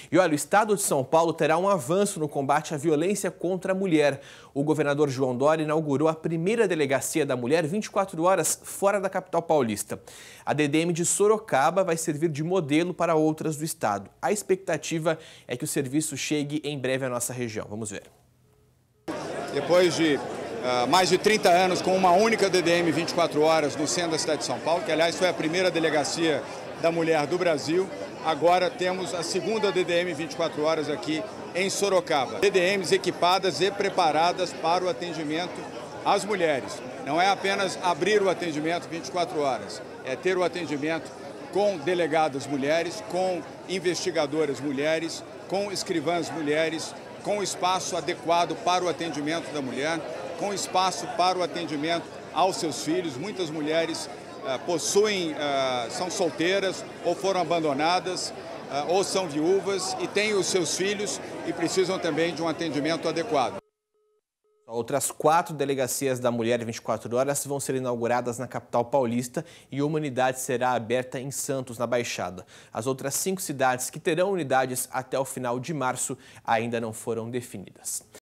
E olha, o estado de São Paulo terá um avanço no combate à violência contra a mulher. O governador João Dória inaugurou a primeira delegacia da mulher 24 horas fora da capital paulista. A DDM de Sorocaba vai servir de modelo para outras do estado. A expectativa é que o serviço chegue em breve à nossa região. Vamos ver. Depois de mais de 30 anos com uma única DDM 24 horas no centro da cidade de São Paulo, que aliás foi a primeira delegacia da mulher do Brasil, agora temos a segunda DDM 24 horas aqui em Sorocaba. DDMs equipadas e preparadas para o atendimento às mulheres. Não é apenas abrir o atendimento 24 horas, é ter o atendimento com delegadas mulheres, com investigadoras mulheres, com escrivãs mulheres, com espaço adequado para o atendimento da mulher, com espaço para o atendimento aos seus filhos. Muitas mulheres são solteiras ou foram abandonadas ou são viúvas e têm os seus filhos e precisam também de um atendimento adequado. Outras 4 delegacias da Mulher 24 horas vão ser inauguradas na capital paulista e uma unidade será aberta em Santos, na Baixada. As outras 5 cidades que terão unidades até o final de março ainda não foram definidas.